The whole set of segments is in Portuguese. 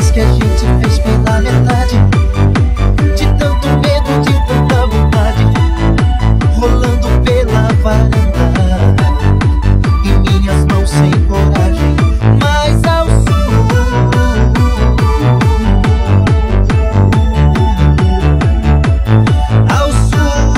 que a gente fez pela metade, de tanto medo, de tanta vontade, rolando pela varanda, em minhas mãos sem coragem, mas ao sul, ao sul.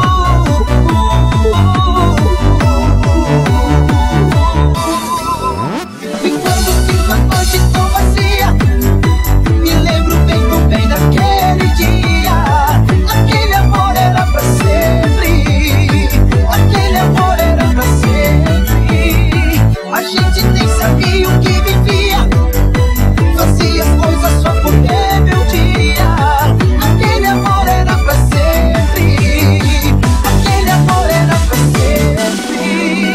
E quando fica a noite tão vazia, me lembro bem daquele dia. Aquele amor era pra sempre, aquele amor era pra sempre. A gente nem sabia o que vivia, fazia as coisas só por rebeldia. Aquele amor era pra sempre, aquele amor era pra sempre.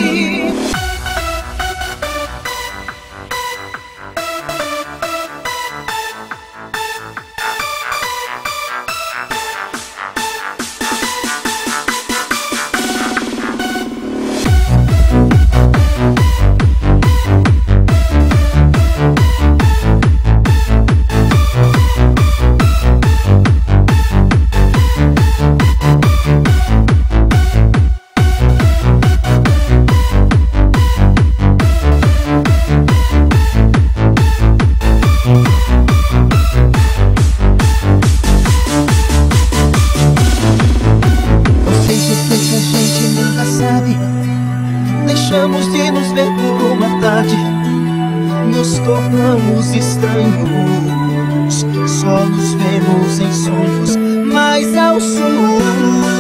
Deixamos de nos ver por uma tarde, nos tornamos estranhos, só nos vemos em sonhos, mas ao sul.